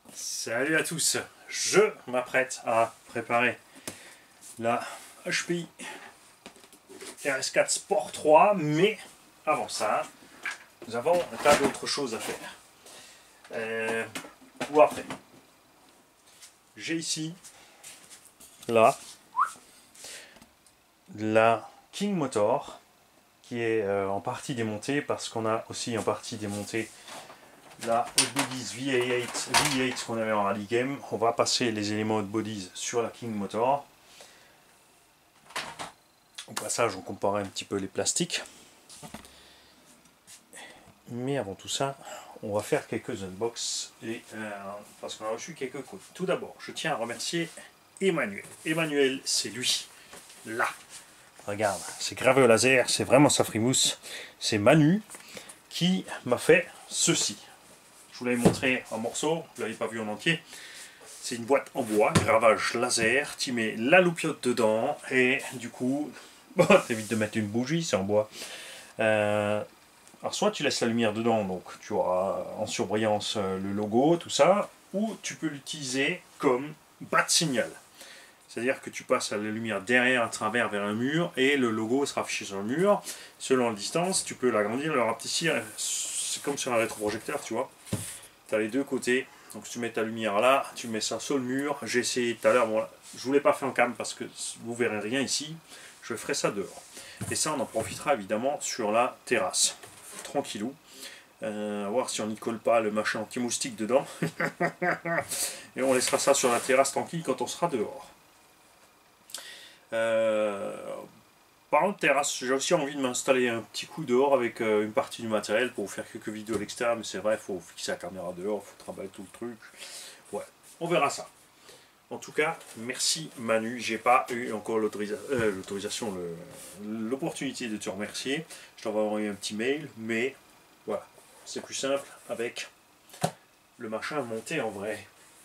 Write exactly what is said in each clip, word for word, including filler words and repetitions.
Salut à tous, je m'apprête à préparer la H P I R S quatre Sport trois, mais avant ça, nous avons un tas d'autres choses à faire. Euh, ou après. J'ai ici, là, la King Motor, qui est euh, en partie démontée, parce qu'on a aussi en partie démonté la Bodies V huit, V huit qu'on avait en Rally Game. On va passer les éléments de Bodies sur la King Motor. Au passage, on compare un petit peu les plastiques. Mais avant tout ça, on va faire quelques unbox et euh, parce qu'on a reçu quelques codes. Tout d'abord, je tiens à remercier Emmanuel. Emmanuel, c'est lui, là. Regarde, c'est gravé au laser, c'est vraiment sa frimousse. C'est Manu qui m'a fait ceci. Je vous l'avais montré en morceaux, vous ne l'avez pas vu en entier. C'est une boîte en bois, gravage laser, tu mets la loupiote dedans et du coup, bon, t'évites de mettre une bougie, c'est en bois. Euh, alors soit tu laisses la lumière dedans, donc tu auras en surbrillance le logo, tout ça, ou tu peux l'utiliser comme bas de signal. C'est-à-dire que tu passes la lumière derrière, à travers, vers un mur, et le logo sera affiché sur le mur. Selon la distance, tu peux l'agrandir, le rapetissir. C'est comme sur un rétroprojecteur, tu vois. Tu as les deux côtés. Donc tu mets ta lumière là, tu mets ça sur le mur. J'ai essayé tout à l'heure, bon, je ne vous l'ai pas fait en cam parce que vous verrez rien ici. Je ferai ça dehors. Et ça, on en profitera évidemment sur la terrasse. Tranquillou. Euh, à voir si on n'y colle pas le machin anti-moustique dedans. Et on laissera ça sur la terrasse tranquille quand on sera dehors. Euh, Parlant de terrasse, j'ai aussi envie de m'installer un petit coup dehors avec euh, une partie du matériel pour vous faire quelques vidéos à l'extérieur, mais c'est vrai, il faut fixer la caméra dehors, il faut travailler tout le truc. Ouais, on verra ça. En tout cas, merci Manu, j'ai pas eu encore l'autorisation, euh, l'opportunité de te remercier. Je t'envoie envoyer un petit mail, mais voilà, c'est plus simple avec le machin monté en vrai.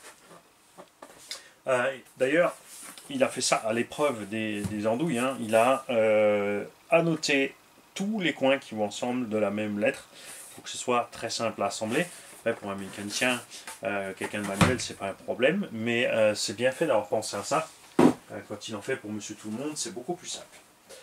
Euh, D'ailleurs, il a fait ça à l'épreuve des, des andouilles. Hein. Il a euh, annoté tous les coins qui vont ensemble de la même lettre pour que ce soit très simple à assembler. Après, pour un mécanicien, euh, quelqu'un de manuel, c'est pas un problème, mais euh, c'est bien fait d'avoir pensé à ça. Euh, quand il en fait pour Monsieur Tout le Monde, c'est beaucoup plus simple.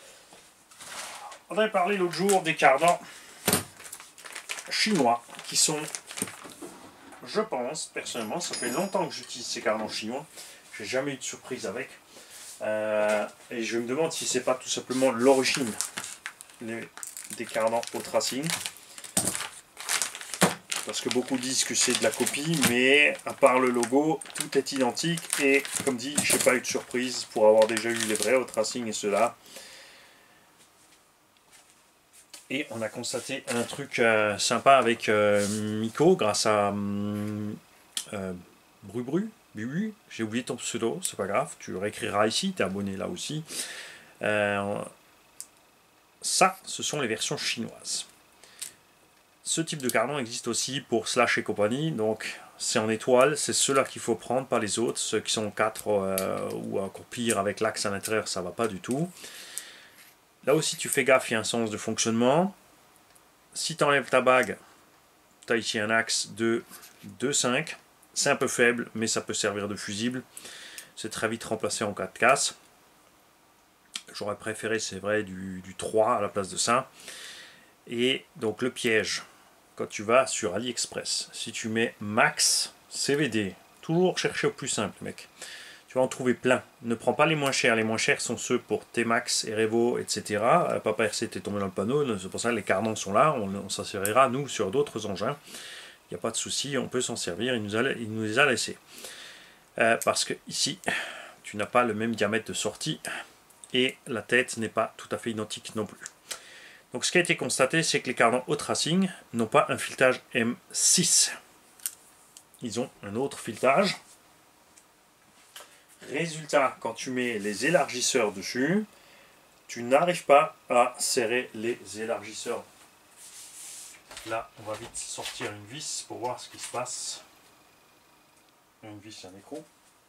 On avait parlé l'autre jour des cardans chinois qui sont, je pense, personnellement, ça fait longtemps que j'utilise ces cardans chinois. J'ai jamais eu de surprise avec. Euh, et je me demande si c'est pas tout simplement l'origine des cardans au tracing. Parce que beaucoup disent que c'est de la copie, mais à part le logo, tout est identique. Et comme dit, je n'ai pas eu de surprise pour avoir déjà eu les vrais au tracing et ceux-là. Et on a constaté un truc euh, sympa avec euh, Miko grâce à euh, Brubru. Oui, j'ai oublié ton pseudo, c'est pas grave, tu le réécriras ici, tu es abonné là aussi. Euh, ça, ce sont les versions chinoises. Ce type de cardan existe aussi pour Slash et compagnie, donc c'est en étoile, c'est ceux-là qu'il faut prendre, pas les autres. Ceux qui sont quatre euh, ou encore pire avec l'axe à l'intérieur, ça va pas du tout. Là aussi, tu fais gaffe, il y a un sens de fonctionnement. Si tu enlèves ta bague, tu as ici un axe de deux cinq. C'est un peu faible, mais ça peut servir de fusible. C'est très vite remplacé en cas de casse. J'aurais préféré, c'est vrai, du, du trois à la place de ça. Et donc le piège, quand tu vas sur AliExpress, si tu mets Max C V D, toujours chercher au plus simple, mec. Tu vas en trouver plein. Ne prends pas les moins chers. Les moins chers sont ceux pour T-Max, Erevo, et cetera. Papa R C t'est tombé dans le panneau. C'est pour ça que les cardans sont là. On, on s'en servira, nous, sur d'autres engins. Il n'y a pas de souci, on peut s'en servir, il nous, a, il nous les a laissés. Euh, parce que ici, tu n'as pas le même diamètre de sortie et la tête n'est pas tout à fait identique non plus. Donc ce qui a été constaté, c'est que les cardans au tracing n'ont pas un filetage M six. Ils ont un autre filetage. Résultat, quand tu mets les élargisseurs dessus, tu n'arrives pas à serrer les élargisseurs. Là, on va vite sortir une vis pour voir ce qui se passe. Une vis, un écrou.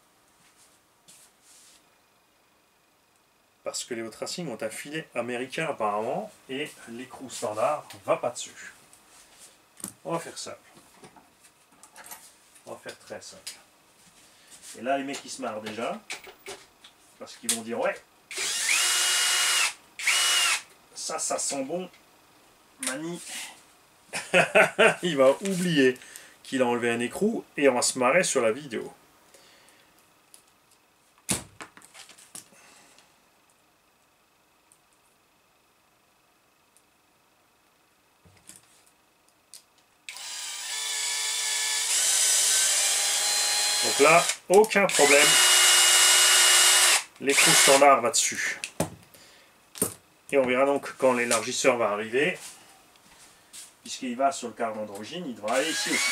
Parce que les hauts tracing ont un filet américain apparemment, et l'écrou standard ne va pas dessus. On va faire ça. On va faire très simple. Et là, les mecs, ils se marrent déjà. Parce qu'ils vont dire, ouais, ça, ça sent bon. Mani. Il va oublier qu'il a enlevé un écrou et on va se marrer sur la vidéo. Donc là, aucun problème. L'écrou standard va dessus. Et on verra donc quand l'élargisseur va arriver. Puisqu'il va sur le cardan d'origine, il devra aller ici aussi.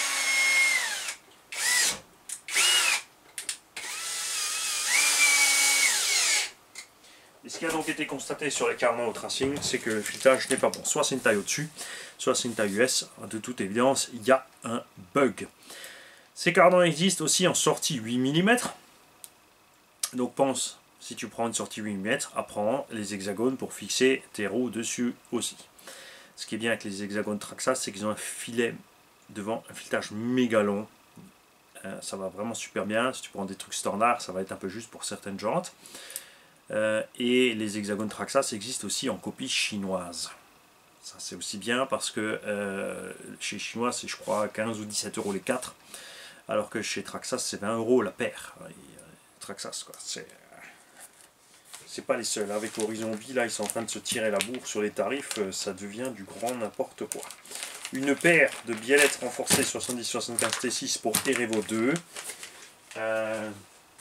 Et ce qui a donc été constaté sur les cardans au tracing, c'est que le filetage n'est pas bon. Soit c'est une taille au-dessus, soit c'est une taille U S. De toute évidence, il y a un bug. Ces cardans existent aussi en sortie huit millimètres. Donc pense, si tu prends une sortie huit millimètres, apprends les hexagones pour fixer tes roues dessus aussi. Ce qui est bien avec les hexagones Traxxas, c'est qu'ils ont un filet devant, un filetage méga long. Euh, ça va vraiment super bien. Si tu prends des trucs standards, ça va être un peu juste pour certaines jantes. Euh, et les hexagones Traxxas existent aussi en copie chinoise. Ça c'est aussi bien parce que euh, chez Chinois, c'est je crois quinze ou dix-sept euros les quatre. Alors que chez Traxxas, c'est vingt euros la paire. Et, euh, Traxxas, quoi. C'est... C'est pas les seuls. Avec Horizon Vie, là, ils sont en train de se tirer la bourre sur les tarifs. Ça devient du grand n'importe quoi. Une paire de biellettes renforcées soixante-dix soixante-quinze T six pour Erevo deux. Euh,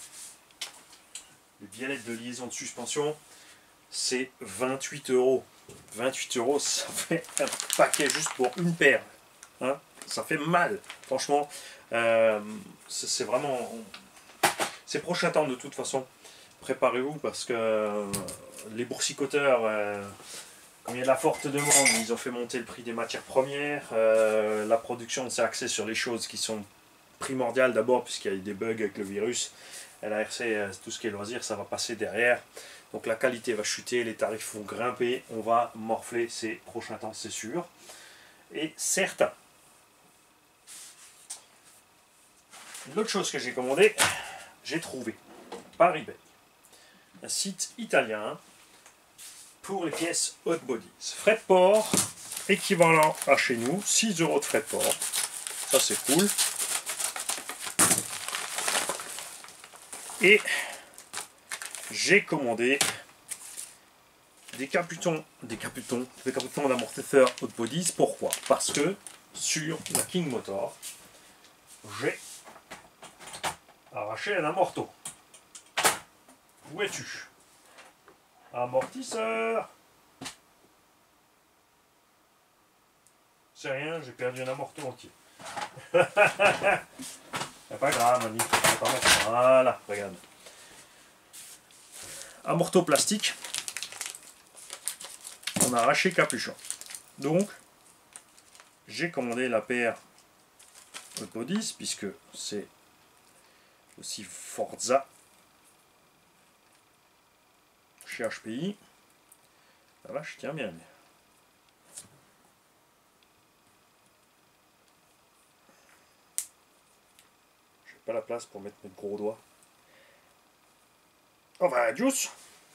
les biellettes de liaison de suspension, c'est vingt-huit euros. vingt-huit euros, ça fait un paquet juste pour une paire. Hein, ça fait mal. Franchement, euh, c'est vraiment... C'est prochain temps de toute façon. Préparez-vous parce que euh, les boursicoteurs, euh, comme il y a de la forte demande, ils ont fait monter le prix des matières premières. Euh, la production s'est axée sur les choses qui sont primordiales d'abord, puisqu'il y a eu des bugs avec le virus. L A R C, euh, tout ce qui est loisir, ça va passer derrière. Donc la qualité va chuter, les tarifs vont grimper. On va morfler ces prochains temps, c'est sûr. Et certain. L'autre chose que j'ai commandé, j'ai trouvé par eBay un site italien pour les pièces hot bodies. Frais de port équivalent à chez nous, six euros de frais de port. Ça c'est cool. Et j'ai commandé des caputons, des caputons, des caputons d'amortisseur hot bodies. Pourquoi? Parce que sur la King Motor, j'ai arraché un amorto. Où es-tu? Amortisseur. C'est rien, j'ai perdu un amorto entier. C'est pas grave, Mani. Voilà, regarde. Amorto plastique. On a arraché le capuchon. Donc, j'ai commandé la paire Hot Bodies, puisque c'est aussi Forza chez H P I. La vache tient bien. J'ai pas la place pour mettre mes gros doigts. On va à Juice.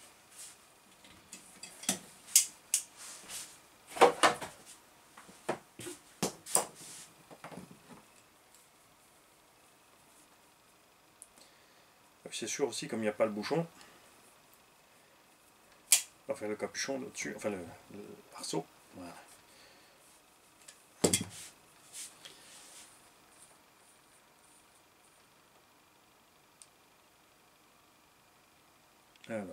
C'est sûr aussi, comme il n'y a pas le bouchon, on va faire le capuchon là-dessus, enfin le, le arceau. Voilà. Alors,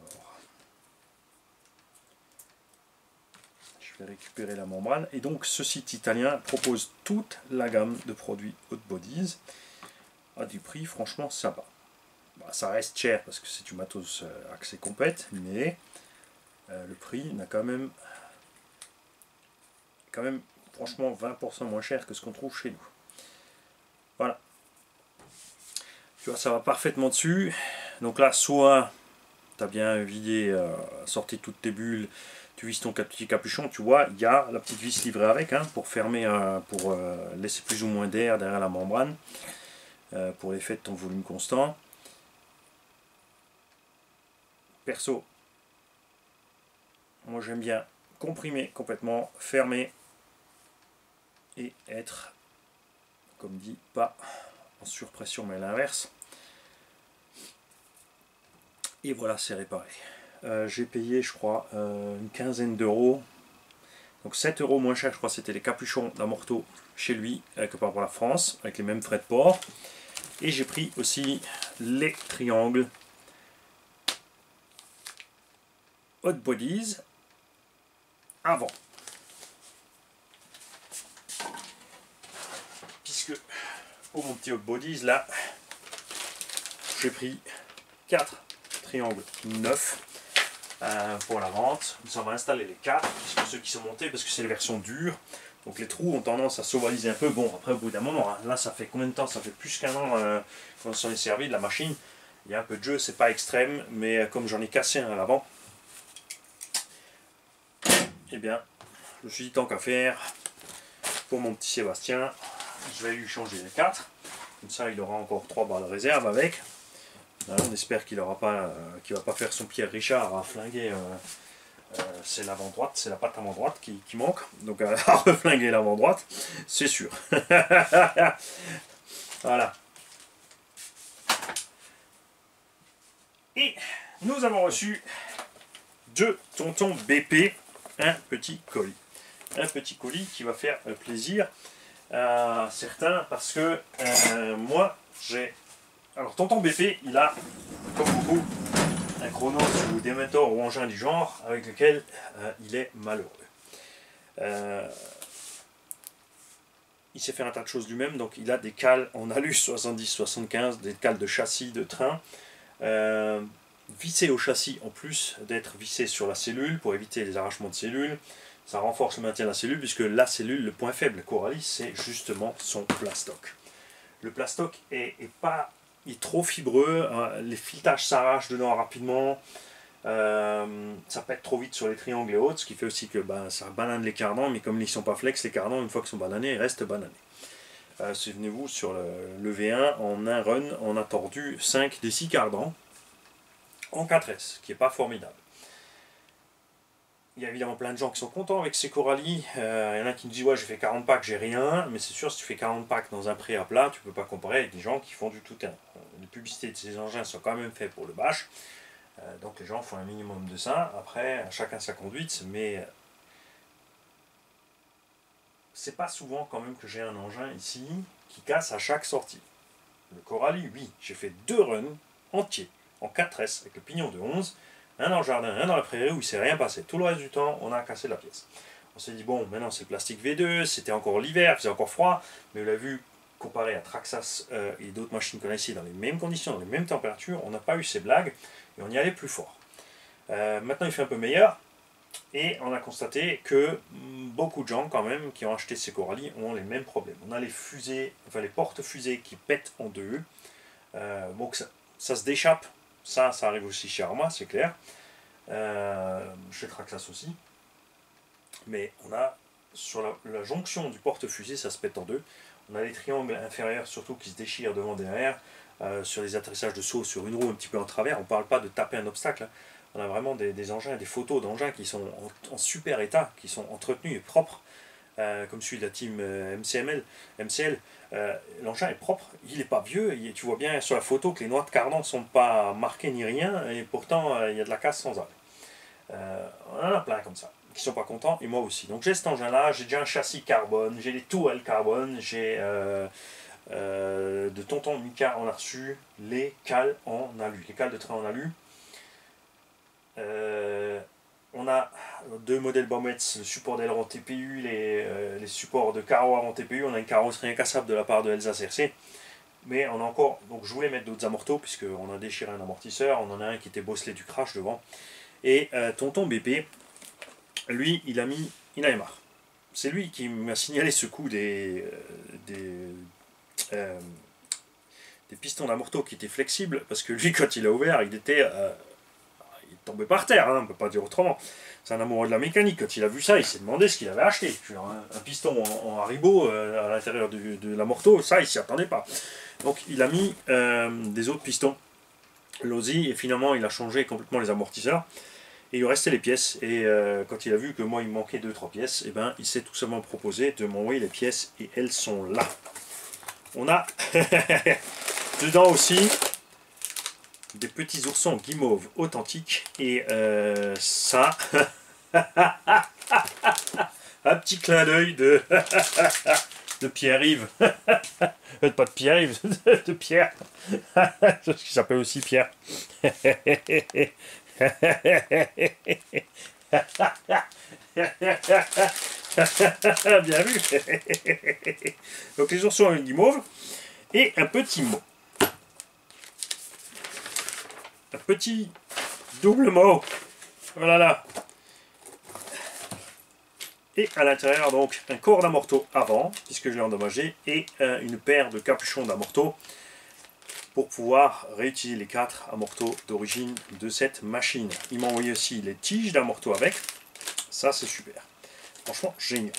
je vais récupérer la membrane. Et donc, ce site italien propose toute la gamme de produits Hot Bodies à du prix franchement sympa. Bah, ça reste cher parce que c'est du matos euh, accès complète, mais euh, le prix n'a quand même, quand même franchement vingt pour cent moins cher que ce qu'on trouve chez nous. Voilà. Tu vois, ça va parfaitement dessus. Donc là, soit tu as bien vidé, euh, sorti toutes tes bulles, tu visses ton petit capuchon, tu vois, il y a la petite vis livrée avec, hein, pour fermer, euh, pour euh, laisser plus ou moins d'air derrière la membrane. euh, pour l'effet de ton volume constant. Perso, moi j'aime bien comprimer complètement, fermer et être, comme dit, pas en surpression mais à l'inverse. Et voilà, c'est réparé. Euh, j'ai payé, je crois, euh, une quinzaine d'euros. Donc sept euros moins cher, je crois, c'était les capuchons d'Amorto chez lui, quelque part pour la France, avec les mêmes frais de port. Et j'ai pris aussi les triangles Hot Bodies avant. Puisque pour mon petit Hot Bodies, là, j'ai pris quatre triangles neufs euh, pour la vente. Nous on va installer les quatre, puisque ceux qui sont montés, parce que c'est les versions dures. Donc les trous ont tendance à s'ovaliser un peu. Bon, après au bout d'un moment, hein, là ça fait combien de temps? Ça fait plus qu'un an euh, qu'on s'en est servi de la machine. Il y a un peu de jeu, c'est pas extrême, mais euh, comme j'en ai cassé un à l'avant, eh bien, je me suis dit tant qu'à faire, pour mon petit Sébastien, je vais lui changer les quatre. Comme ça, il aura encore trois balles de réserve avec. Alors, on espère qu'il aura pas, euh, qu'il va pas faire son Pierre Richard à flinguer. Euh, euh, c'est l'avant droite, c'est la patte avant droite qui, qui manque. Donc à reflinguer l'avant droite, c'est sûr. Voilà. Et nous avons reçu de tonton B P un petit colis. Un petit colis qui va faire plaisir à certains parce que euh, moi j'ai... Alors tonton B P, il a, comme beaucoup, un Chronos ou Dementor ou engin du genre avec lequel euh, il est malheureux. Euh, il sait faire un tas de choses lui-même, donc il a des cales en alu soixante-dix soixante-quinze, des cales de châssis de train, euh, vissées au châssis en plus d'être vissées sur la cellule pour éviter les arrachements de cellules. Ça renforce le maintien de la cellule puisque la cellule, le point faible de Coralie, c'est justement son plastoc. Le plastoc est, est pas... il est trop fibreux, hein, les filetages s'arrachent dedans rapidement, euh, ça pète trop vite sur les triangles et autres, ce qui fait aussi que ben, ça banane les cardans, mais comme ils ne sont pas flex, les cardans, une fois qu'ils sont bananés, ils restent bananés. Euh, Souvenez-vous, sur le, le V un, en un run, on a tordu cinq des six cardans en quatre S, ce qui n'est pas formidable. Il y a évidemment plein de gens qui sont contents avec ces Coralie. Euh, il y en a qui nous disent ouais, j'ai fait quarante packs, j'ai rien. Mais c'est sûr, si tu fais quarante packs dans un prix à plat, tu ne peux pas comparer avec des gens qui font du tout-terrain. Les publicités de ces engins sont quand même faites pour le bash. Euh, donc les gens font un minimum de ça. Après, chacun sa conduite. Mais c'est pas souvent quand même que j'ai un engin ici qui casse à chaque sortie. Le Coralie, oui, j'ai fait deux runs entiers en quatre S avec le pignon de onze. Un dans le jardin, un dans la prairie où il ne s'est rien passé. Tout le reste du temps, on a cassé la pièce. On s'est dit, bon, maintenant c'est le plastique V deux, c'était encore l'hiver, il faisait encore froid, mais vous l'avez vu, comparé à Traxxas euh, et d'autres machines qu'on a ici, dans les mêmes conditions, dans les mêmes températures, on n'a pas eu ces blagues, et on y allait plus fort. Euh, maintenant il fait un peu meilleur, et on a constaté que beaucoup de gens, quand même, qui ont acheté ces Coralie, ont les mêmes problèmes. On a les fusées, enfin les portes-fusées qui pètent en deux, euh, bon, que ça, ça se déchappe. Ça, ça arrive aussi chez Arma, c'est clair. Euh, chez Traxxas aussi. Mais on a, sur la, la jonction du porte-fusée, ça se pète en deux. On a les triangles inférieurs, surtout, qui se déchirent devant derrière. Euh, sur les atterrissages de saut, sur une roue un petit peu en travers. On ne parle pas de taper un obstacle. Hein. On a vraiment des, des engins, des photos d'engins qui sont en, en super état, qui sont entretenus et propres. Euh, comme celui de la team euh, M C M L, M C L, euh, l'engin est propre, il n'est pas vieux, il, tu vois bien sur la photo que les noix de cardan ne sont pas marquées ni rien, et pourtant euh, il y a de la casse sans arrêt. Euh, on en a plein comme ça, qui ne sont pas contents, et moi aussi. Donc j'ai cet engin-là, j'ai déjà un châssis carbone, j'ai des tourelles carbone, j'ai euh, euh, de tonton Mika, on a reçu les cales en alu, les cales de train en alu. Euh, On a deux modèles Baumets, le support d'aileron T P U, les, euh, les supports de carreaux en T P U. On a une carrosserie incassable de la part de Elsa C R C. Mais on a encore, donc je voulais mettre d'autres amortos, puisqu'on a déchiré un amortisseur. On en a un qui était bosselé du crash devant. Et euh, tonton B P, lui, il a mis, il en avait marre. C'est lui qui m'a signalé ce coup des, euh, des, euh, des pistons d'amorto qui étaient flexibles, parce que lui, quand il a ouvert, il était... Euh, tombé par terre, hein, on ne peut pas dire autrement. C'est un amoureux de la mécanique. Quand il a vu ça, il s'est demandé ce qu'il avait acheté. Un, un piston en, en Haribo euh, à l'intérieur de, de la Morteau, ça, il s'y attendait pas. Donc il a mis euh, des autres pistons Losi et finalement il a changé complètement les amortisseurs. Et il lui restait les pièces. Et euh, quand il a vu que moi il me manquait deux trois pièces, et ben il s'est tout simplement proposé de m'envoyer les pièces et elles sont là. On a dedans aussi des petits oursons guimauve authentiques. Et euh, ça, un petit clin d'œil de, de Pierre-Yves. Pas de Pierre-Yves, de Pierre. Qui s'appelle aussi Pierre. Bien vu. Donc les oursons ont une guimauve et un petit mot. Un petit double mot. Voilà là. Et à l'intérieur donc un corps d'amorto avant, puisque je l'ai endommagé, et euh, une paire de capuchons d'amorto pour pouvoir réutiliser les quatre amortos d'origine de cette machine. Il m'a envoyé aussi les tiges d'amorto avec. Ça c'est super. Franchement génial.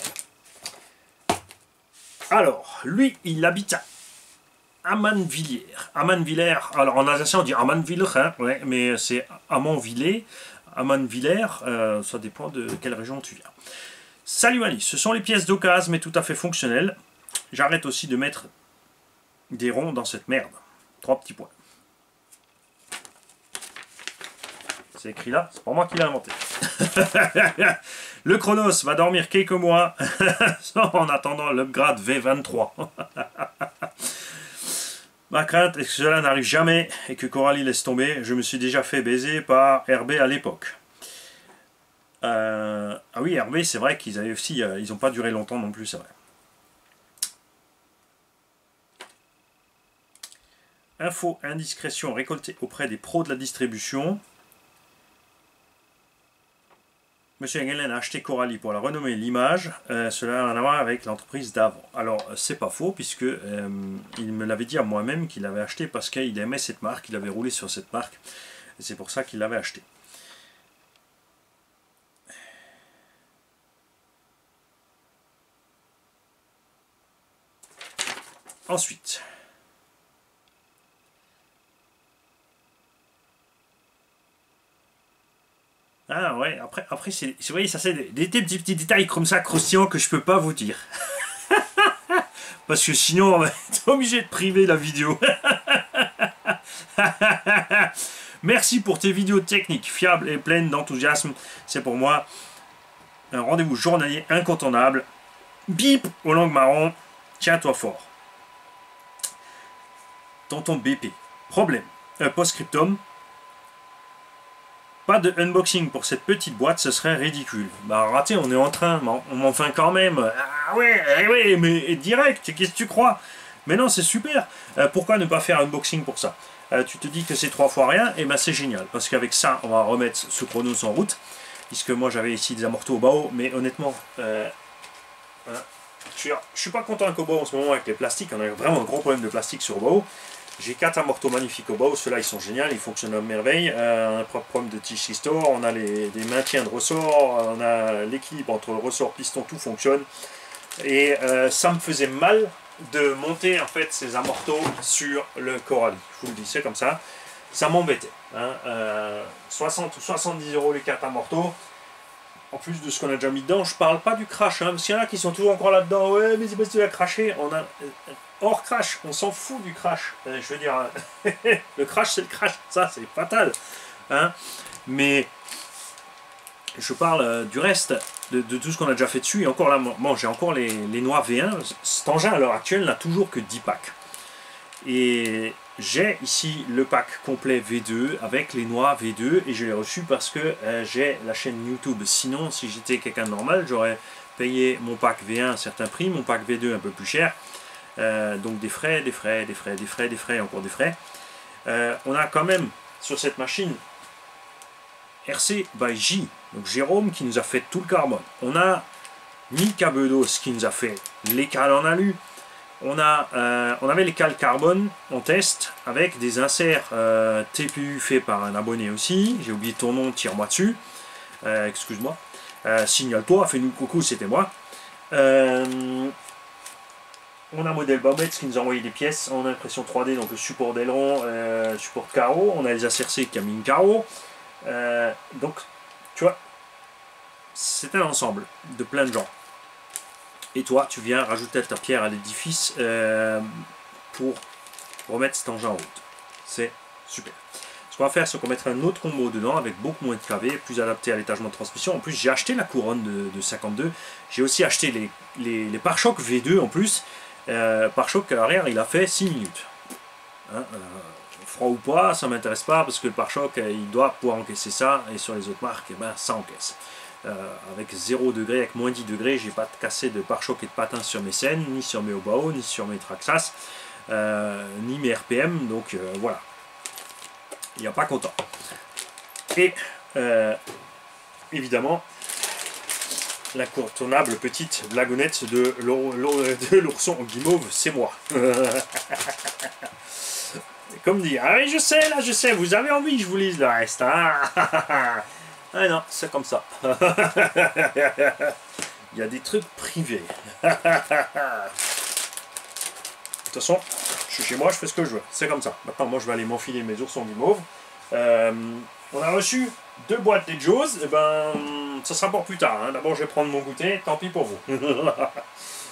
Alors, lui il habite à Amanvillers. Amanvillers, alors en alsacien on dit Amanvillers, hein, ouais, mais c'est Amanvillers. Amanvillers, euh, ça dépend de quelle région tu viens. Salut Ali, ce sont les pièces d'occasion mais tout à fait fonctionnelles. J'arrête aussi de mettre des ronds dans cette merde. Trois petits points. C'est écrit là, c'est pas moi qui l'ai inventé. Le Chronos va dormir quelques mois en attendant l'upgrade V vingt-trois. Ma crainte est que cela n'arrive jamais et que Coralie laisse tomber. Je me suis déjà fait baiser par R B à l'époque. Euh, ah oui, R B, c'est vrai qu'ils avaient aussi, euh, ils n'ont pas duré longtemps non plus, c'est vrai. Info, indiscrétion récoltée auprès des pros de la distribution. Monsieur Engelen a acheté Coralie pour la renommer l'image. Euh, cela a rien à voir avec l'entreprise d'avant. Alors, c'est pas faux, puisque euh, il me l'avait dit à moi-même qu'il l'avait acheté parce qu'il aimait cette marque, il avait roulé sur cette marque. Et c'est pour ça qu'il l'avait acheté. Ensuite. Ah ouais, après, après c'est, vous voyez, ça c'est des, des petits, petits détails comme ça, croustillants, que je peux pas vous dire. Parce que sinon, on va être obligé de priver la vidéo. Merci pour tes vidéos techniques, fiables et pleines d'enthousiasme. C'est pour moi un rendez-vous journalier incontournable. Bip aux langues marron. Tiens-toi fort. Tonton B P. Problème. Euh, Post-scriptum. Pas de unboxing pour cette petite boîte, ce serait ridicule. Bah raté, on est en train, on m'enfin quand même. Ah ouais, ouais, mais direct, qu'est-ce que tu crois? Mais non, c'est super. Euh, pourquoi ne pas faire un unboxing pour ça? euh, Tu te dis que c'est trois fois rien, et ben c'est génial. Parce qu'avec ça, on va remettre ce Chronos en route. Puisque moi j'avais ici des amortos au bao, mais honnêtement, euh, voilà. je, suis, je suis pas content avec Obo en ce moment avec les plastiques. On a vraiment un gros problème de plastique sur Obo. J'ai quatre amortos magnifiques au bas, ceux-là ils sont géniaux, ils fonctionnent à merveille. Euh, un propre problème de tige restore, on a les, des maintiens de ressort, on a l'équilibre entre le ressort piston, tout fonctionne. Et euh, ça me faisait mal de monter en fait ces amortos sur le Coralie. Je vous le dis, c'est comme ça. Ça m'embêtait. Hein. Euh, soixante ou soixante-dix euros les quatre amortos. En plus de ce qu'on a déjà mis dedans, je parle pas du crash, hein, parce qu'il y en a qui sont toujours encore là-dedans. Ouais, mais c'est parce que tu as craché. On a hors crash, on s'en fout du crash. Euh, je veux dire, le crash c'est le crash, ça c'est fatal. Hein. Mais je parle euh, du reste, de, de tout ce qu'on a déjà fait dessus. Et encore là, bon, j'ai encore les, les noix V un. Cet engin à l'heure actuelle n'a toujours que dix packs. Et j'ai ici le pack complet V deux avec les noix V deux et je l'ai reçu parce que euh, j'ai la chaîne YouTube. Sinon, si j'étais quelqu'un de normal, j'aurais payé mon pack V un à un certain prix, mon pack V deux un peu plus cher. Euh, donc des frais, des frais, des frais, des frais, des frais, encore des frais. Euh, on a quand même sur cette machine R C by J, donc Jérôme qui nous a fait tout le carbone. On a Mika Bedos qui nous a fait les cales en alu. On, a, euh, on avait les cales carbone en test avec des inserts euh, T P U faits par un abonné aussi. J'ai oublié ton nom, tire-moi dessus. Euh, Excuse-moi. Euh, Signale-toi, fais-nous coucou, c'était moi. Euh, On a Modèle Baumetz qui nous a envoyé des pièces en impression trois D, donc le support d'aileron, euh, support de carreau. On a les A C R C qui a mis une carreau. Euh, donc, tu vois, c'est un ensemble de plein de gens. Et toi, tu viens rajouter ta pierre à l'édifice euh, pour remettre cet engin en route. C'est super. Ce qu'on va faire, c'est qu'on mettra un autre combo dedans avec beaucoup moins de kV, plus adapté à l'étagement de transmission. En plus, j'ai acheté la couronne de, de cinquante-deux. J'ai aussi acheté les, les, les pare-chocs V deux en plus. Euh, pare-choc à l'arrière, il a fait six minutes. Hein, euh, froid ou pas, ça ne m'intéresse pas parce que le pare-choc, il doit pouvoir encaisser ça. Et sur les autres marques, eh ben, ça encaisse. Euh, avec zéro degré, avec moins dix degrés, j'ai pas cassé de pare-choc et de patins sur mes scènes, ni sur mes Obao, ni sur mes Traxxas, euh, ni mes R P M. Donc euh, voilà. Il n'y a pas content. Et euh, évidemment, l'incontournable petite blagonnette de l'ourson guimauve, c'est moi. Comme dit, ah oui, je sais, là, je sais, vous avez envie que je vous lise le reste. Hein. Ah non, c'est comme ça. Il y a des trucs privés. De toute façon, je suis chez moi, je fais ce que je veux. C'est comme ça. Maintenant, moi, je vais aller m'enfiler mes oursons guimauves. Euh, on a reçu deux boîtes des Jaws. Et ben, ça sera pour plus tard. Hein. D'abord, je vais prendre mon goûter. Tant pis pour vous.